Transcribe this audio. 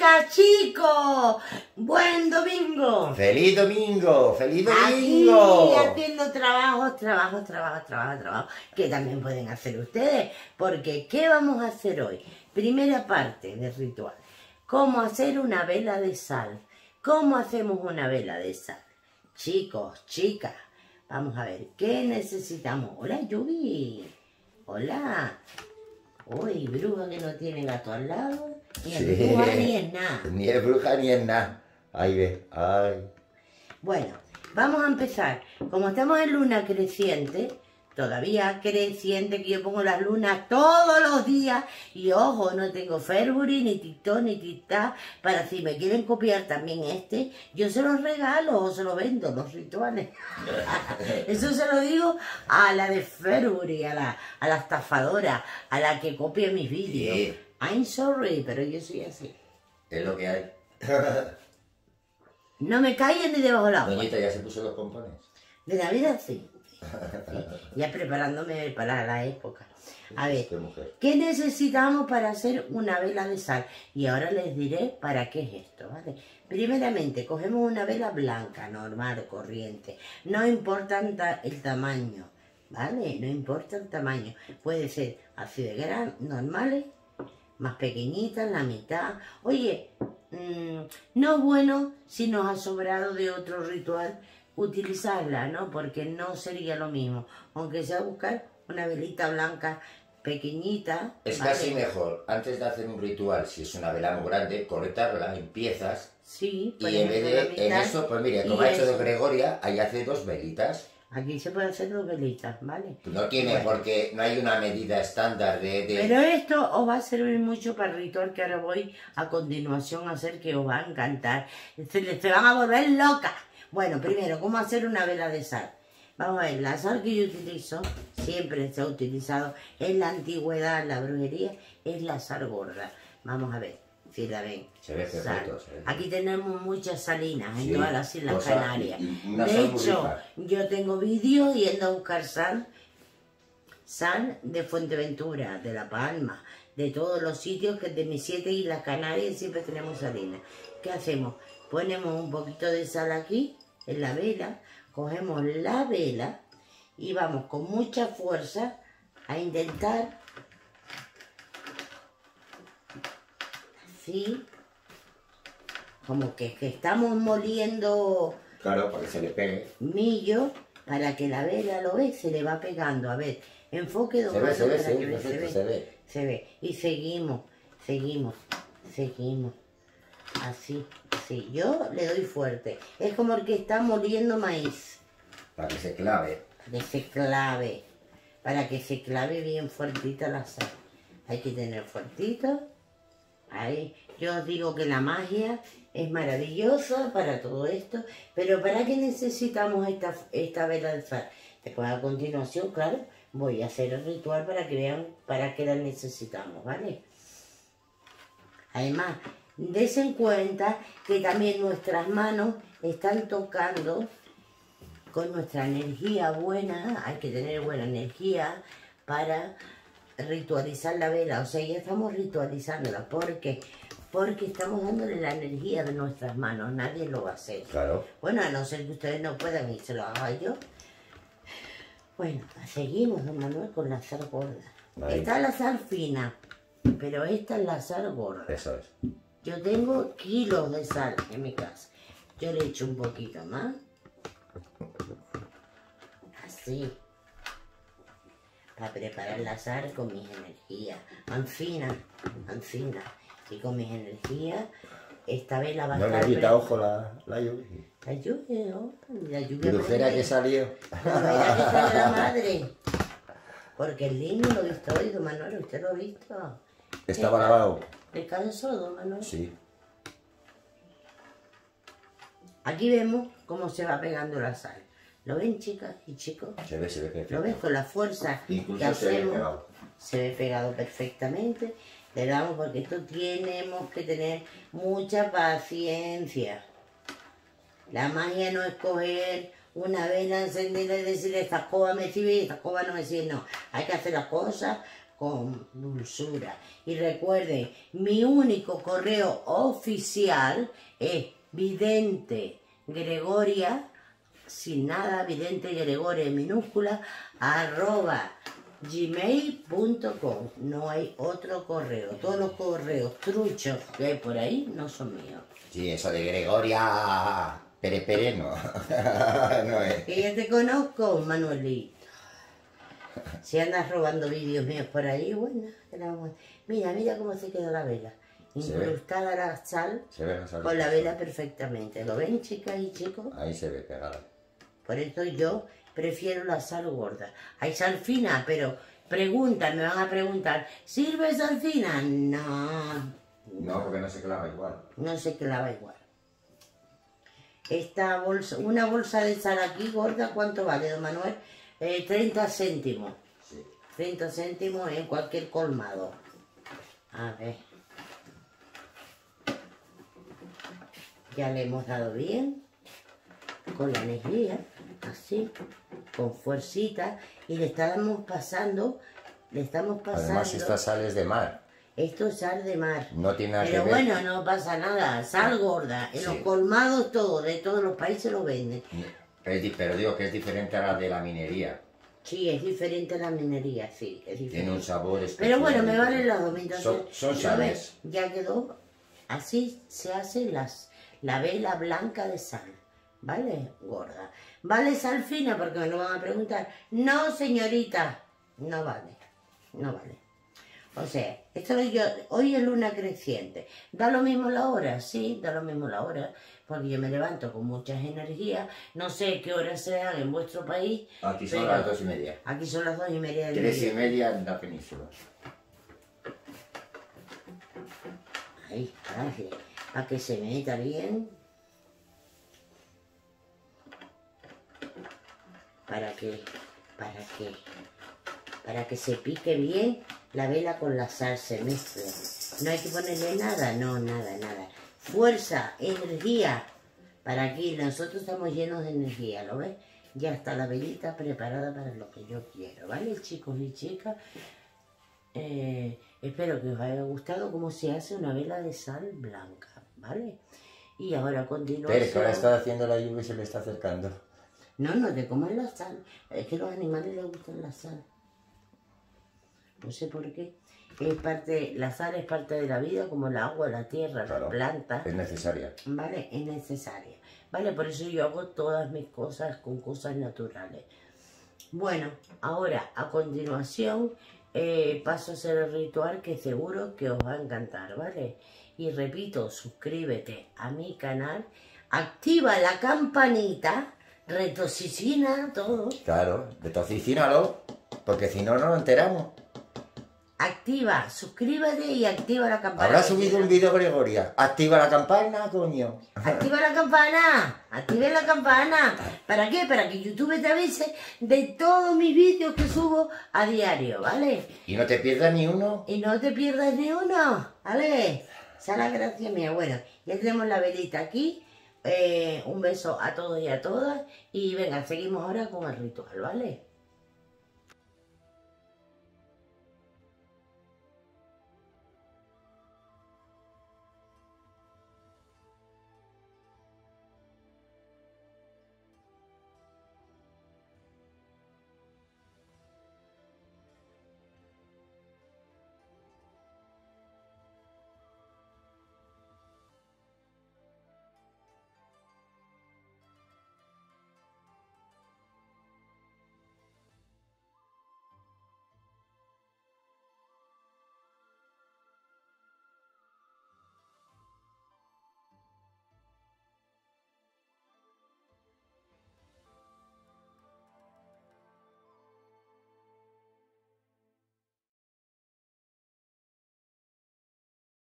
Chicas, chicos, buen domingo. ¡Feliz domingo! ¡Feliz Aquí domingo! haciendo trabajos, que también pueden hacer ustedes. Porque, ¿qué vamos a hacer hoy? Primera parte del ritual. ¿Cómo hacer una vela de sal? ¿Cómo hacemos una vela de sal? Chicos, chicas, vamos a ver, ¿qué necesitamos? Hola, Yubi. Hola. Uy, bruja que no tiene gato al lado. Ni es bruja ni es nada. Ni es bruja ni es nada. Ahí ve, ay. Bueno, vamos a empezar. Como estamos en luna creciente, todavía creciente, que yo pongo las lunas todos los días, y ojo, no tengo Ferbury, ni TikTok, ni TikTok, para si me quieren copiar también yo se los regalo o se los vendo, los rituales. Eso se lo digo a la de Ferbury, a la estafadora, a la que copia mis vídeos. Sí. I'm sorry, pero yo soy así. Es lo que hay. No me callen ni debajo del agua. Doñita, ¿ya se puso los pompones? De Navidad sí. Ya preparándome para la época. A ver, ¿qué necesitamos para hacer una vela de sal? Y ahora les diré para qué es esto, ¿vale? Primeramente, cogemos una vela blanca, normal, corriente. No importa el tamaño, ¿vale? No importa el tamaño. Puede ser así de gran, normales, más pequeñitas, la mitad. Oye, no es bueno si nos ha sobrado de otro ritual utilizarla, ¿no? Porque no sería lo mismo. Aunque sea buscar una velita blanca pequeñita. Es ¿vale? casi mejor, antes de hacer un ritual, si es una vela muy grande, cortarla en piezas. Sí, Y en vez de en eso, pues mire, como ha hecho de Gregoria, ahí hace dos velitas. Aquí se puede hacer dos velitas, ¿vale? No tiene, Bueno. porque no hay una medida estándar de... Pero esto os va a servir mucho para el ritual que ahora voy a continuación a hacer, que os va a encantar. Se van a volver locas. Bueno, primero, ¿cómo hacer una vela de sal? Vamos a ver, la sal que yo utilizo, siempre se ha utilizado en la antigüedad, en la brujería, es la sal gorda. Vamos a ver, si la ven. Se ve perfecto, se ve. Aquí tenemos muchas salinas en Sí, todas las Islas cosa, Canarias. y una De sal muy hecho, rica. yo tengo vídeos yendo a buscar sal de Fuerteventura, de La Palma, de todos los sitios, que de mis 7 Islas Canarias siempre tenemos salinas. ¿Qué hacemos? Ponemos un poquito de sal aquí, en la vela, cogemos la vela y vamos con mucha fuerza a intentar, así, como que estamos moliendo. Claro, para que se le pegue. Millo, para que la vela, lo ve, se le va pegando. A ver, enfoque don Se ve, Manuel, se ve, para se que ve, vea, perfecto, se ve. se ve. Y seguimos. Así, así. Yo le doy fuerte. Es como el que está moliendo maíz. Para que se clave. Para que se clave bien fuertita la sal. Hay que tener fuertito. Ahí. Yo os digo que la magia es maravillosa para todo esto. Pero ¿para qué necesitamos esta vela de sal? Después a continuación, claro, voy a hacer el ritual para que vean para qué la necesitamos, ¿vale? Además, dense cuenta que también nuestras manos están tocando con nuestra energía buena. Hay que tener buena energía para ritualizar la vela. O sea, ya estamos ritualizándola. ¿Por qué? Porque estamos dándole la energía de nuestras manos. Nadie lo va a hacer. Claro. Bueno, a no ser que ustedes no puedan y se lo haga yo. Bueno, seguimos, don Manuel, con la sal gorda. Ahí. Está la sal fina, pero esta es la sal gorda. Eso es. Yo tengo kilos de sal en mi casa. Yo le echo un poquito más. Así. Para preparar la sal con mis energías. Ancina. Y con mis energías, esta vela va a No estar... le quita ojo la lluvia. La lluvia, ¿no? La lluvia. Brujera que salió. La verdad que sale la madre. Porque el niño lo he visto hoy, don Manuel, ¿usted lo ha visto? Estaba lavado. ¿Descansó, don Manuel? Sí. Aquí vemos cómo se va pegando la sal. ¿Lo ven, chicas y chicos? Se ve perfecto. ¿Lo ves con la fuerza Incluso que se ve hacemos? pegado. Se ve pegado perfectamente. Le damos porque esto tenemos que tener mucha paciencia. La magia no es coger una vela, encendida y decir esta escoba me sirve y esta escoba no me sirve. No, hay que hacer las cosas con dulzura. Y recuerden, mi único correo oficial es vidente Gregoria, sin nada, vidente Gregoria en minúscula, @gmail.com. No hay otro correo. Todos los correos truchos que hay por ahí no son míos. Sí, eso de Gregoria Pere no. No es. Que ya te conozco, Manuelito. Si andas robando vídeos míos por ahí, bueno, mira, mira cómo se queda la vela. Incrustada la sal, con la vela perfectamente. ¿Lo ven, chicas y chicos? Ahí se ve pegada. Por eso yo prefiero la sal gorda. Hay sal fina, pero preguntan, me van a preguntar, ¿sirve sal fina? No. No, porque no se clava igual. No se clava igual. Esta bolsa, una bolsa de sal aquí gorda, ¿cuánto vale, don Manuel? 30 céntimos. Sí. 30 céntimos en cualquier colmado. A ver. Ya le hemos dado bien. Con la energía. Así. Con fuercita. Y le estamos pasando. Además, esta sal es de mar. Esto es sal de mar. No tiene nada que Pero ver. bueno, no pasa nada. Sal gorda. En los colmados todo, de todos los países lo venden. Pero digo que es diferente a la de la minería. Sí, es diferente a la minería, sí, es diferente. Tiene un sabor especial. Pero bueno, me valen las dos. Son sales. Ya quedó. Así se hace la vela blanca de sal. ¿Vale? Gorda. ¿Vale sal fina? Porque me lo van a preguntar. No, señorita. No vale. No vale. O sea, hoy es luna creciente. ¿Da lo mismo la hora? Sí, da lo mismo la hora. Porque yo me levanto con muchas energías. No sé qué horas sean en vuestro país. Aquí son las 2:30. Aquí son las 2:30 del 3:30 en la península. Ahí, para que se meta bien. Para que se pique bien la vela con la sal, se mezcla. No hay que ponerle nada, no, nada. Fuerza, energía. Para aquí, nosotros estamos llenos de energía, ¿lo ves? Ya está la velita preparada para lo que yo quiero, ¿vale, chicos y chicas? Espero que os haya gustado cómo se hace una vela de sal blanca, ¿vale? Y ahora a continuación... Pero que ahora está haciendo la lluvia y se le está acercando. No te comas la sal. Es que a los animales les gusta la sal. No sé por qué. La sal es parte de la vida, como el agua, la tierra, claro, la planta. Es necesaria. ¿Vale? Es necesaria. ¿Vale? Por eso yo hago todas mis cosas con cosas naturales. Bueno, ahora, a continuación, paso a hacer el ritual que seguro que os va a encantar, ¿vale? Y repito, suscríbete a mi canal, activa la campanita, retosicina todo. Claro, retosicínalo, porque si no, no lo enteramos. Activa, suscríbete y activa la campana. Habrá subido un vídeo Gregoria. Activa la campana, coño. Activa la campana, active la campana. ¿Para qué? Para que YouTube te avise de todos mis vídeos que subo a diario, ¿vale? Y no te pierdas ni uno. Y no te pierdas ni uno, ¿vale? Esa es la gracia mía. Bueno, ya tenemos la velita aquí. Un beso a todos y a todas. Y venga, seguimos ahora con el ritual, ¿vale?